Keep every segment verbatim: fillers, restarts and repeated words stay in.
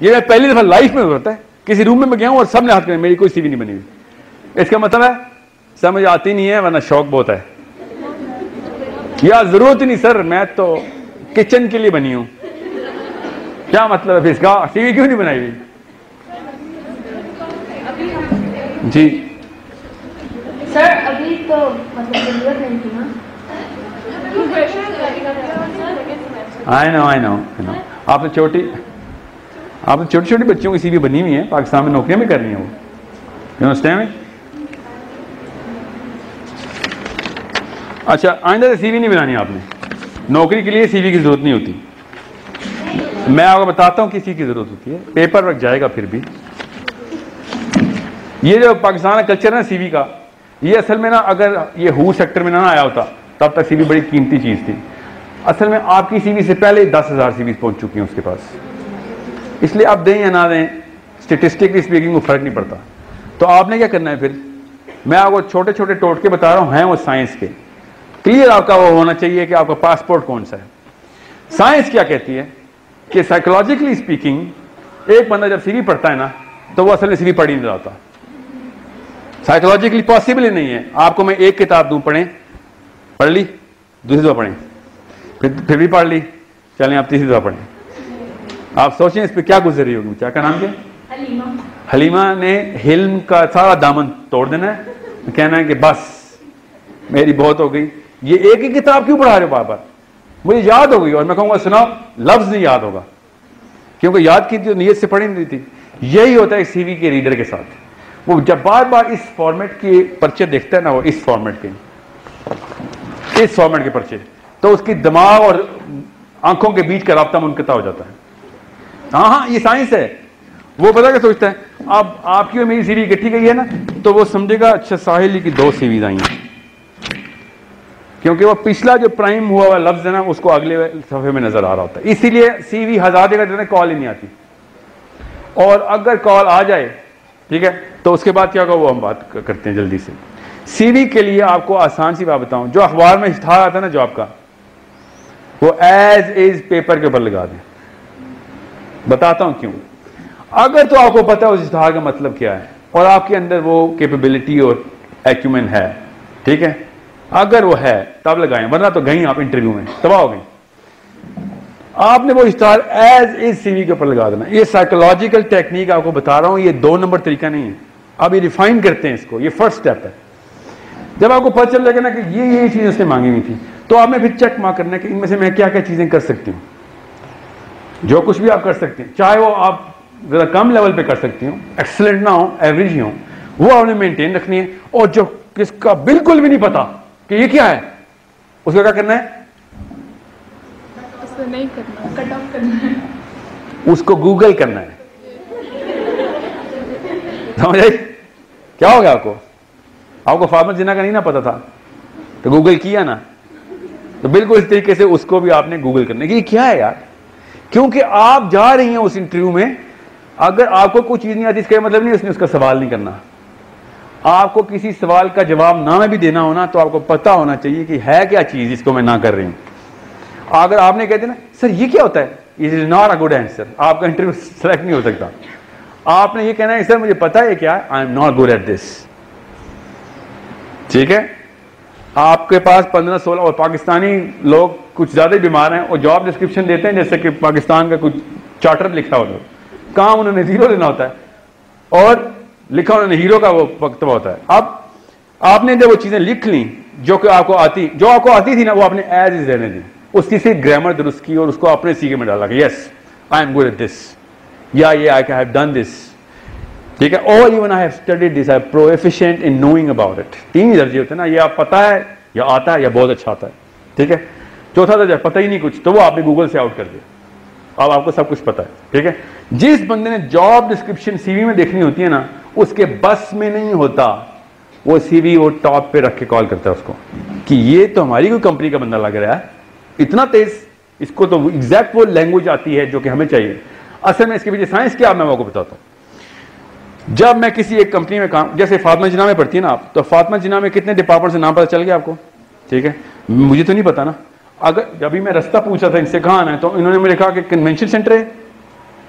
ये पहली दफा लाइफ में होता है, किसी रूम में मैं गया हूं और सबने हाथ कर, मेरी कोई सीवी नहीं बनी हुई। इसका मतलब है समझ आती नहीं है, वरना शौक बहुत है, या जरूरत ही नहीं सर, मैं तो किचन के लिए बनी हूं। क्या मतलब है इसका, सीवी क्यों नहीं बनाई हुई? जी सर अभी तो मतलब जरूरत नहीं थी ना। I know I know I know आपने छोटी आपने छोटी छोटी बच्चियों की सीवी बनी हुई है, पाकिस्तान में नौकरियां भी करनी है वो, यू अंडरस्टैंड? अच्छा आइंदा से सीवी नहीं बनानी आपने, नौकरी के लिए सीवी की जरूरत नहीं होती। मैं आपको बताता हूं किसी की जरूरत होती है, पेपर वर्क जाएगा फिर भी। ये जो पाकिस्तान का कल्चर है ना सीवी का, ये असल में ना अगर ये हू सेक्टर में ना आया होता तब तक सीवी बड़ी कीमती चीज थी। असल में आपकी सीवी से पहले दस हजार सीवी पहुंच चुकी हैं उसके पास, इसलिए आप दें या ना दें स्टेटिस्टिकली स्पीकिंग को फर्क नहीं पड़ता। तो आपने क्या करना है फिर, मैं आपको छोटे छोटे टोटके बता रहा हूं, हैं वो साइंस के, क्लियर आपका वो होना चाहिए कि आपका पासपोर्ट कौन सा है। साइंस क्या कहती है कि साइकोलॉजिकली स्पीकिंग एक बंदा जब सीवी पढ़ता है ना तो वो असल में सीवी पढ़ ही नहीं जाता, साइकोलॉजिकली पॉसिबल ही नहीं है। आपको मैं एक किताब दूं, पढ़ें, पढ़ ली, दूसरी दफा पढ़ें, फिर फिर भी पढ़ ली, चलें आप तीसरी दफा पढ़ें। आप सोचें इस पर क्या गुजर रही होगी। क्या का नाम क्या? हलीमा। हलीमा ने हिल्म का सारा दामन तोड़ देना है, कहना है कि बस मेरी बहुत हो गई, ये एक ही किताब क्यों पढ़ा रहे हो बार बार, मुझे याद हो गई। और मैं कहूंगा सुनाओ, लफ्ज नहीं याद होगा क्योंकि याद की जो नीयत से पढ़ी नहीं थी। यही होता है सीवी के रीडर के साथ, वो जब बार बार इस फॉर्मेट के पर्चे देखता है ना, वो इस फॉर्मेट के इस फॉर्मेट के पर्चे, तो उसकी दिमाग और आंखों के बीच का राब्ता मुनक़ता हो जाता है। हाँ हाँ ये साइंस है। वो पता क्या सोचता है, अब आपकी और मेरी सीवी इकट्ठी गई है ना, तो वो समझेगा अच्छा साहिल की दो सीवीज आई हैं, क्योंकि वो पिछला जो प्राइम हुआ हुआ लफ्ज है ना उसको अगले सफे में नजर आ रहा होता है। इसीलिए सीवी हजार जगह देते, कॉल ही नहीं आती। और अगर कॉल आ जाए, ठीक है, तो उसके बाद क्या होगा वो हम बात करते हैं जल्दी से। सीवी के लिए आपको आसान सी बात बताऊं, जो अखबार में इश्तिहार आता है ना जॉब का, वो एज इज पेपर के ऊपर लगा दें। बताता हूं क्यों। अगर तो आपको पता है उस इश्तिहार का मतलब क्या है और आपके अंदर वो कैपेबिलिटी और एक्यूमेन है, ठीक है, अगर वो है तब लगाएं, वरना तो गई आप इंटरव्यू में तबाह हो गई। आपने वो इश्तिहार एज इज सीवी के ऊपर लगा देना। ये साइकोलॉजिकल टेक्निक आपको बता रहा हूं, ये दो नंबर तरीका नहीं है, अब ये रिफाइन करते हैं इसको, ये फर्स्ट स्टेप है। जब आपको पता चल जाएगा ना कि ये ये चीज उसने मांगी हुई थी, तो आपने फिर चेक मार्क करना है कि इनमें से मैं क्या क्या चीजें कर सकती हूँ। जो कुछ भी आप कर सकते हैं, चाहे वो आप जरा कम लेवल पे कर सकती हो, एक्सीलेंट ना हो, एवरेज ही हो, वो आपने मेंटेन रखनी है। और जो किसका बिल्कुल भी नहीं पता कि ये क्या है, उसका क्या करना है, नहीं करना, कट ऑफ करना है, उसको गूगल करना है। समझ आई? क्या हो गया आपको? आपको फातिमा जिन्ना का नहीं ना पता था तो गूगल किया ना, तो बिल्कुल इस तरीके से उसको भी आपने गूगल करना कि ये क्या है यार। क्योंकि आप जा रही हैं उस इंटरव्यू में, अगर आपको कोई चीज नहीं आती इसका मतलब नहीं उसने उसका सवाल नहीं करना। आपको किसी सवाल का जवाब ना भी देना हो ना, तो आपको पता होना चाहिए कि है क्या चीज जिसको मैं ना कर रही हूं। अगर आपने कहते ना सर ये क्या होता है, it is not a good answer, आपका इंटरव्यू सेलेक्ट नहीं हो सकता। आपने ये कहना है सर मुझे पता है क्या, I am not good at this, ठीक है। आपके पास पंद्रह सोलह और पाकिस्तानी लोग कुछ ज्यादा ही बीमार हैं और जॉब डिस्क्रिप्शन देते हैं जैसे कि पाकिस्तान का कुछ चार्टर लिखा हो, काम उन्होंने जीरो लेना होता है और लिखा उन्होंने हीरो का वो वक्तव्य होता है। अब आपने जब वो चीजें लिख ली जो कि आपको आती जो आपको आती थी ना, वो आपने एज इज रहने दी, उसकी सिर्फ ग्रामर दुरुस्त की और उसको अपने सीखे में डाला कि yes I am good at this, या ये आई हैव डन दिस, ठीक है, और even I have studied this, I am proficient in knowing about it. तीन ही दर्जे होते हैं ना, ये आप पता है या आता है या बहुत अच्छा आता है, ठीक है। चौथा दर्जा पता ही नहीं कुछ, तो वो आपने गूगल से आउट कर दिया, अब आपको सब कुछ पता है, ठीक है। जिस बंदे ने जॉब डिस्क्रिप्शन सीवी में देखनी होती है ना, उसके बस में नहीं होता, वो सीवी वो टॉप पे रख के कॉल करता है उसको कि ये तो हमारी कोई कंपनी का बंदा लग रहा है, इतना तेज, इसको तो एग्जैक्ट वो लैंग्वेज आती है जो कि हमें चाहिए। असल में इसके पीछे साइंस क्या, मैं आपको बताता हूं। जब मैं किसी एक कंपनी में काम, जैसे फातिमा जिन्ना में पढ़ती है ना आप, तो फातिमा जिन्ना में कितने डिपार्टमेंट से नाम पता चल गया आपको, ठीक है, मुझे तो नहीं पता ना। अगर जब भी मैं रास्ता पूछा था इनसे कहाँ आना है, तो इन्होंने मुझे कहा कि कन्वेंशन सेंटर है,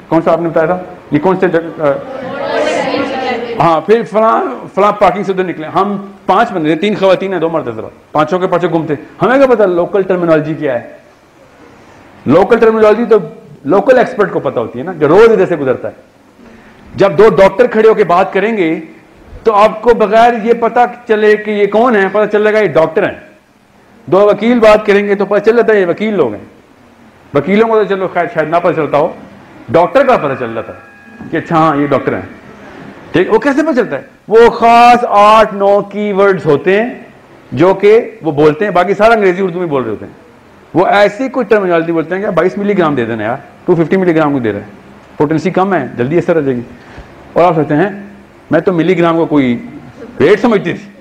कौन सा आपने बताया था, ये कौन से जगह? हाँ, फिर फलां फलां पार्किंग से उधर निकले, हम पांच बंदे, तीन खवातीन है, दो मर्द थे, पांचों के पांचों घूमते। हमें क्या पता लोकल टर्मिनोलॉजी क्या है? लोकल टर्मिनोलॉजी तो लोकल एक्सपर्ट को पता होती है ना, जो रोज इधर से गुजरता है। जब दो डॉक्टर खड़े होकर बात करेंगे तो आपको बगैर ये पता चले कि ये कौन है, पता चलेगा ये डॉक्टर हैं। दो वकील बात करेंगे तो पता चल जाता है ये वकील लोग हैं। वकीलों को तो चलो खैर शायद ना पता चलता हो, डॉक्टर का पता चल जाता है कि अच्छा हाँ ये डॉक्टर हैं, ठीक। वो कैसे पता चलता है? वो खास आठ नौ कीवर्ड्स होते हैं जो कि वो बोलते हैं, बाकी सारा अंग्रेजी उर्दू में बोल रहे होते हैं। वो ऐसी कोई टर्मिनोलॉजी बोलते हैं कि बाईस मिलीग्राम दे देना यार, टू फिफ्टी मिलीग्राम को दे रहे हैं, पोटेंसी कम है, जल्दी असर हो जाएगी। और आप सोचते हैं मैं तो मिलीग्राम को कोई रेट समझती थी,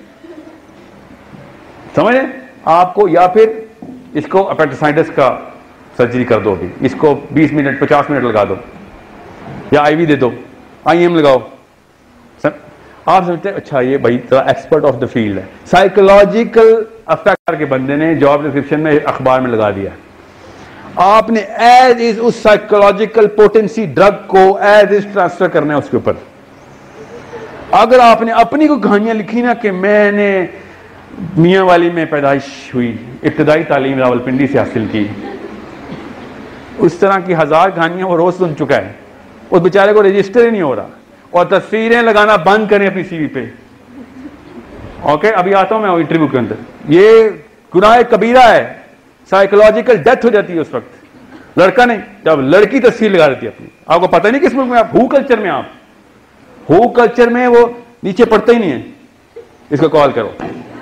समझे आपको? या फिर इसको अपेंडिसाइटिस का सर्जरी कर दो, अभी इसको बीस मिनट पचास मिनट लगा दो, या आईवी दे दो, आईएम लगाओ। आप समझते हैं अच्छा ये भाई थोड़ा एक्सपर्ट ऑफ द फील्ड है। साइकोलॉजिकल अफेक्ट के बंदे ने जॉब डिस्क्रिप्शन में अखबार में लगा दिया, आपने एज इज उस साइकोलॉजिकल पोटेंसी ड्रग को एज इज ट्रांसफर करना है उसके ऊपर। अगर आपने अपनी को कहानियां लिखी ना कि मैंने मियां वाली में पैदाइश हुई, इब्तदाई तालीम रावलपिंडी से हासिल की, उस तरह की हजार कहानियां वो रोज सुन चुका है, उस बेचारे को रजिस्टर ही नहीं हो रहा। और तस्वीरें लगाना बंद करें अपनी सीवी पे। ओके, अभी आता हूं मैं इंटरव्यू के अंदर। ये गुनाह कबीरा है, साइकोलॉजिकल डेथ हो जाती है उस वक्त। लड़का नहीं, जब लड़की तस्वीर लगा देती है अपनी। आपको पता नहीं किस मुल्क में आप हु कल्चर में, आप हु कल्चर में वो नीचे पड़ता ही नहीं है। इसको कॉल करो,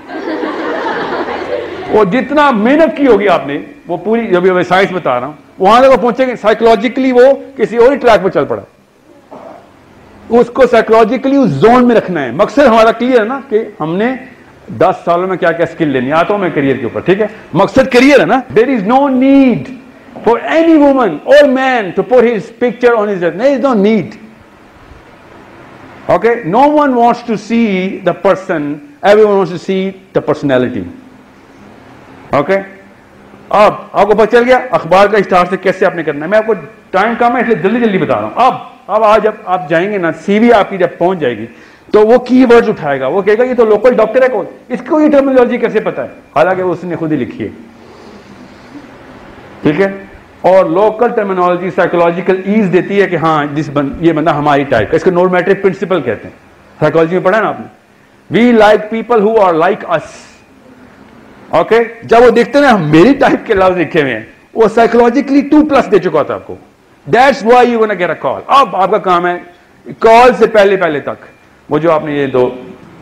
वो जितना मेहनत की होगी आपने वो पूरी, जब मैं साइंस बता रहा हूं वहां तक वो पहुंचेंगे, साइकोलॉजिकली वो किसी और ही ट्रैक पर चल पड़ा। उसको साइकोलॉजिकली उस जोन में रखना है। मकसद हमारा क्लियर है ना कि हमने दस सालों में क्या क्या स्किल लेनी। आता हूं मैं करियर के ऊपर, ठीक है? मकसद करियर है ना। There is no need for any woman और man to put his picture on his, there is no need. Okay, no one wants to see the person, everyone wants to see the personality. Okay, अब आपको पता चल गया अखबार का start से कैसे आपने करना है। मैं आपको टाइम कम है इसलिए जल्दी जल्दी बता रहा हूं। अब अब आज जब आप जाएंगे ना, सीवी आपकी जब पहुंच जाएगी तो वो कीवर्ड्स उठाएगा, वो कहेगा ये तो लोकल डॉक्टर है कौन, इसको ये टर्मिनोलॉजी कैसे पता है, हालांकि वो उसने खुद ही लिखी है, ठीक है? और लोकल टर्मिनोलॉजी साइकोलॉजिकल ईज देती है कि हाँ जिस बन, ये बंदा हमारी टाइप का। इसको नॉर्मेटिव प्रिंसिपल कहते हैं, साइकोलॉजी में पढ़ा ना आपने। We like people who are like us. Okay, जब वो देखते हैं ना मेरी टाइप के लफ्ज लिखे हुए हैं, वो साइकोलॉजिकली टू प्लस दे चुका था आपको। That's why you gonna get a call. अब आपका काम है कॉल से पहले पहले तक वो जो आपने ये दो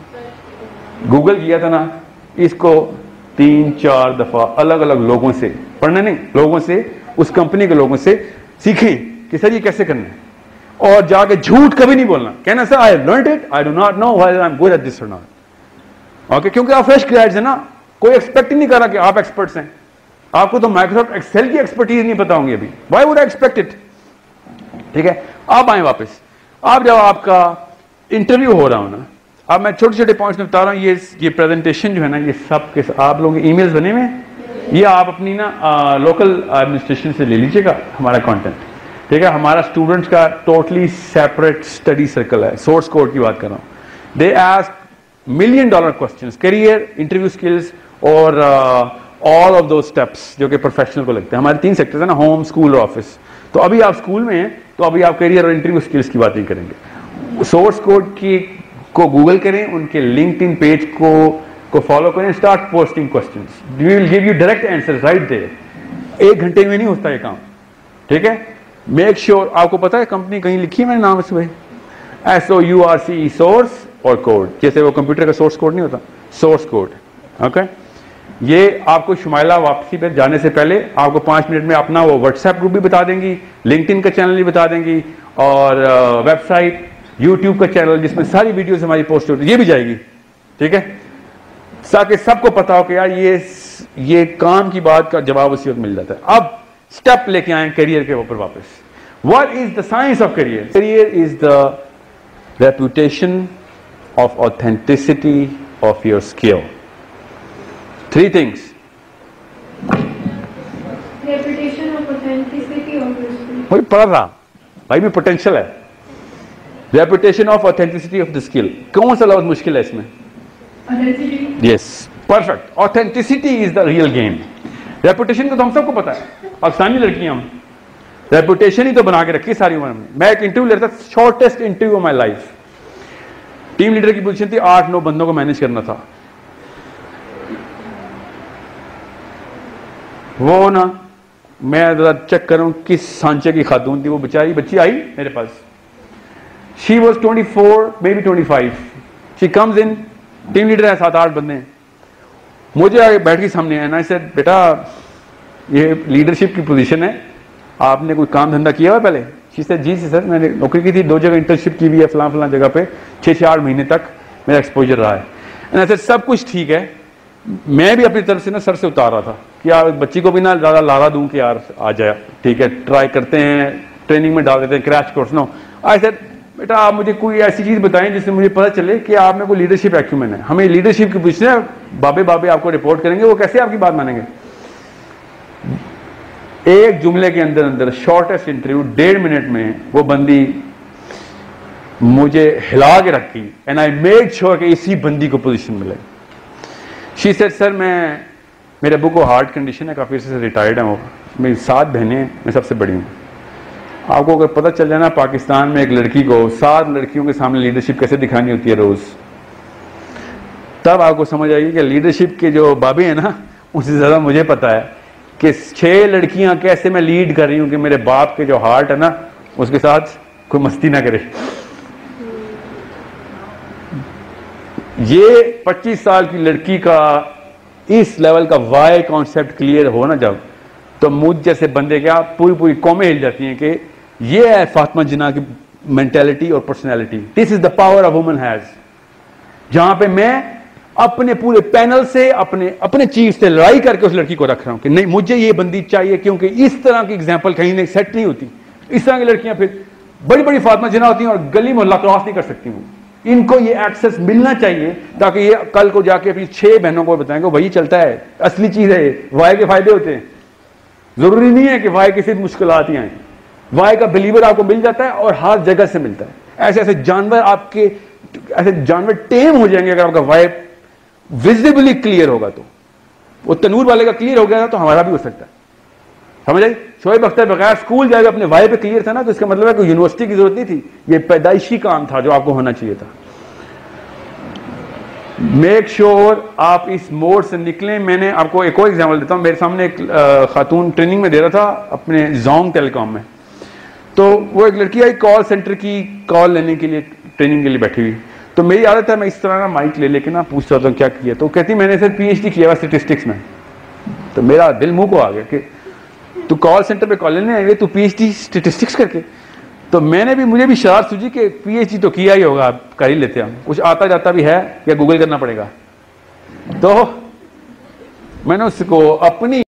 गूगल किया था ना, इसको तीन चार दफा अलग अलग लोगों से पढ़ना, नहीं लोगों से, उस कंपनी के लोगों से सीखें कि सर ये कैसे करना है। और जाके झूठ कभी नहीं बोलना, कहना sir I have learned it, I do not know whether I am good at this और नॉट। ओके, क्योंकि आप फ्रेश ग्रेजुएट्स हैं ना, कोई एक्सपेक्ट ही नहीं कर रहा कि आप एक्सपर्ट्स हैं। आपको तो माइक्रोसॉफ्ट एक्सेल की एक्सपर्टीज नहीं पता होंगी अभी, why would I expect it, ठीक है? आप आए वापस। आप जब आपका इंटरव्यू हो रहा हो ना, अब मैं छोटे छोटे पॉइंट्स में बता रहा हूँ। ये ये प्रेजेंटेशन जो है ना, ये सब के आप लोगों के ईमेल्स बने हुए हैं, ये आप अपनी ना लोकल एडमिनिस्ट्रेशन से ले लीजिएगा हमारा कंटेंट, ठीक है? हमारा स्टूडेंट्स का टोटली सेपरेट स्टडी सर्कल है। सोर्स कोड की बात कर रहा हूँ। They ask million dollar questions, career, interview skills और ऑल ऑफ दो स्टेप्स जो कि प्रोफेशनल को लगते हैं। हमारे तीन सेक्टर्स है ना, होम, स्कूल और ऑफिस। तो अभी आप स्कूल में हैं तो अभी आप करियर और इंटरव्यू स्किल्स की बातें करेंगे। सोर्स कोड की को गूगल करें, उनके लिंक्डइन पेज को को फॉलो करें, start posting questions, we will give you direct answer right there. एक घंटे में नहीं होता ये काम, ठीक है? मेक श्योर sure, आपको पता है कंपनी कहीं लिखी है मैंने नाम इसमें, S O U R C, source और कोड, जैसे वो कंप्यूटर का सोर्स कोड नहीं होता, सोर्स कोड। ओके, ये आपको शुमाइला वापसी पर जाने से पहले आपको पांच मिनट में अपना वो व्हाट्सएप ग्रुप भी बता देंगी, लिंक्डइन का चैनल भी बता देंगी, और वेबसाइट, यूट्यूब का चैनल जिसमें सारी वीडियोस हमारी पोस्ट होती है ये भी जाएगी, ठीक है? ताकि सबको पता हो कि यार ये ये काम की बात का जवाब उसी वक्त मिल जाता है। अब स्टेप लेके आए करियर के ऊपर वापस। What is the science of career? Career is the reputation of authenticity of your skill. Three things. Reputation of authenticity of your skill. वही पढ़ रहा, भाई में पोटेंशियल है। Reputation of authenticity of the skill, कौन सा लफ्ज मुश्किल है इसमें? Yes, perfect. Authenticity is the real game. Reputation को तो हम सबको पता है, पाकिस्तानी लड़कियां हम रेपुटेशन ही तो बना के रखी सारी उम्र में। मैं एक इंटरव्यू लेता, shortest interview of my life. Team leader की पोजीशन थी, आठ नौ बंदों को मैनेज करना था। वो ना मैं जरा चेक करूं किस सांचे की खातून थी वो, बेचारी बच्ची आई मेरे पास। She was twenty four maybe twenty five. She comes in, team leader है, सात आठ बंदे। मुझे आगे बैठ के सामने आया ना, सर बेटा ये लीडरशिप की पोजीशन है, आपने कोई काम धंधा किया हुआ पहले? शी सेड जी सर, मैंने नौकरी की थी, दो जगह इंटर्नशिप की भी है, फलां फलां जगह पे, छः छः आठ महीने तक मेरा एक्सपोजर रहा है। एंड सर सब कुछ ठीक है, मैं भी अपनी तरफ से ना सर से उतार रहा था कि यार बच्ची को भी ना ज़्यादा लारा दूं कि यार आ जाए, ठीक है ट्राई करते हैं, ट्रेनिंग में डाल देते हैं, क्रैश कोर्स नो। आई सर बेटा आप मुझे कोई ऐसी चीज़ बताएं जिससे मुझे पता चले कि आप में कोई लीडरशिप एक्यूमेंट है। हमें लीडरशिप की पोजीशन है, बाबे बाबे आपको रिपोर्ट करेंगे, वो कैसे आपकी बात मानेंगे? एक जुमले के अंदर अंदर शॉर्टेस्ट इंटरव्यू, डेढ़ मिनट में वो बंदी मुझे हिला के रखी। एंड आई मेड श्योर कि इसी बंदी को पोजीशन मिले। शी सेड सर मैं, मेरे अबू को हार्ट कंडीशन है, काफ़ी से रिटायर्ड है वो, मेरी सात बहनें हैं, मैं सबसे बड़ी हूँ। आपको अगर पता चल जाए ना पाकिस्तान में एक लड़की को सात लड़कियों के सामने लीडरशिप कैसे दिखानी होती है रोज़, तब आपको समझ आएगी कि लीडरशिप के जो बाबे हैं ना, उससे ज़्यादा मुझे पता है कि छह लड़कियां कैसे मैं लीड कर रही हूं कि मेरे बाप के जो हार्ट है ना उसके साथ कोई मस्ती ना करे। ये पच्चीस साल की लड़की का इस लेवल का वाई कॉन्सेप्ट क्लियर हो ना जब, तो मुझ जैसे बंदे क्या पूरी पूरी कौमें हिल जाती हैं कि ये है फातिमा जिन्ना की मेंटेलिटी और personality. This is the power a woman has. जहां पे मैं अपने पूरे पैनल से, अपने अपने चीफ से लड़ाई करके उस लड़की को रख रहा हूं कि नहीं मुझे ये बंदी चाहिए, क्योंकि इस तरह की एग्जांपल कहीं नहीं सेट नहीं होती। इस तरह की लड़कियां फिर बड़ी बड़ी फातिमा जिन्ना होती हैं और गली मोहल्ला क्रॉस नहीं कर सकती वो। इनको ये एक्सेस मिलना चाहिए ताकि ये कल को जाके अपनी छह बहनों को बताएंगे वही चलता है, असली चीज है, वाई के फायदे होते हैं। जरूरी नहीं है कि वाई की सिर्फ मुश्किलात ही आए, वाई का बिलीवर आपको मिल जाता है और हर जगह से मिलता है। ऐसे ऐसे जानवर आपके, ऐसे जानवर टेम हो जाएंगे अगर आपका वाई विजिबली क्लियर होगा। तो वो तनूर वाले का क्लियर हो गया था तो हमारा भी हो सकता है, समझ आई? शोएब अख्तर बगैर स्कूल जाएगा अपने वाई पे क्लियर था ना, तो इसका मतलब है कि यूनिवर्सिटी की जरूरत नहीं थी, ये पैदाइशी काम था जो आपको होना चाहिए था। मेक श्योर sure आप इस मोड से निकलें। मैंने आपको एक और एग्जाम्पल देता हूं। मेरे सामने एक खातून ट्रेनिंग में दे रहा था अपने जोंग टेलीकॉम में, तो वो एक लड़की आई कॉल सेंटर की कॉल लेने के लिए, ट्रेनिंग के लिए बैठी हुई। तो मेरी आदत है मैं इस तरह ना माइक ले लेके ना पूछता होता हूँ क्या किया, तो कहती मैंने सर पीएचडी किया हुआ स्टेटिस्टिक्स में। तो मेरा दिल मुंह को आ गया कि तू कॉल सेंटर पे कॉल लेने आई, तू पीएचडी स्टेटिस्टिक्स करके। तो मैंने भी, मुझे भी शरारत सूझी कि पीएचडी तो किया ही होगा, कर ही लेते हैं, कुछ आता जाता भी है या गूगल करना पड़ेगा। तो मैंने उसको अपनी